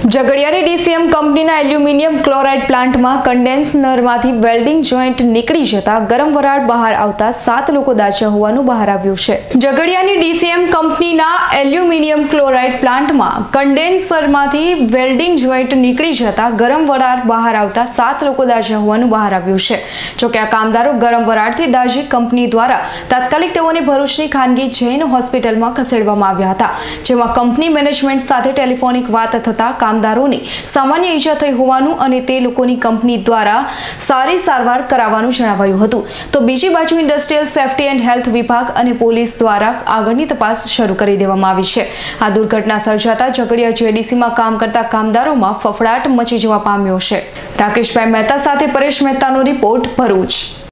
ઝઘડિયાની DCM કંપનીના aluminium chloride પ્લાન્ટમાં કન્ડેન્સરમાંથી વેલ્ડિંગ જોઈન્ટ નીકળી જતા ગરમ વરાળ બહાર આવતા 7 લોકો દાઝ્યા હોવાનું બહાર આવ્યું છે। ઝઘડિયાની ડીસીએમ કંપનીના એલ્યુમિનિયમ ક્લોરાઇડ પ્લાન્ટમાં કન્ડેન્સરમાંથી વેલ્ડિંગ જોઈન્ટ નીકળી જતા ગરમ વરાળ બહાર આવતા 7 લોકો દાઝ્યા હોવાનું બહાર આવ્યું છે। જોકે આ કામદારો ગરમ વરાળથી દાઝી કંપની દ્વારા તાત્કાલિક તેઓને ભરૂચની ખાનગી જૈન હોસ્પિટલમાં ખસેડવામાં આવ્યા હતા, જેમાં કંપની મેનેજમેન્ટ સાથે ટેલિફોનિક વાત થતા કામદારોને સામાન્ય ઈજા થઈ હોવાનું અને તે લોકોની કંપની દ્વારા સારી સારવાર કરાવવાનું જણાવાયું હતું। તો બીજી બાજુ ઇન્ડસ્ટ્રીયલ સેફટી એન્ડ હેલ્થ વિભાગ અને પોલીસ દ્વારા આગળની તપાસ શરૂ કરી દેવામાં આવી છે। આ દુર્ઘટના સર્જાતા ઝઘડિયા જેડીસીમાં કામ કરતા કામદારોમાં ફફડાટ મચી જવા પામ્યો છે। રાકેશભાઈ મહેતા સાથે પરેશ મહેતાનો રિપોર્ટ, ભરૂચ।